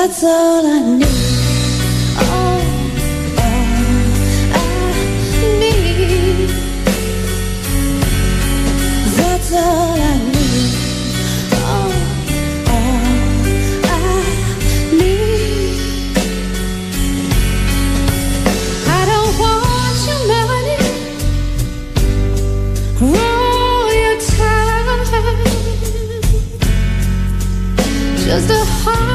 That's all I need. Oh, all I need. That's all I need. Oh, all I need. I don't want your money, all your time. Just a heart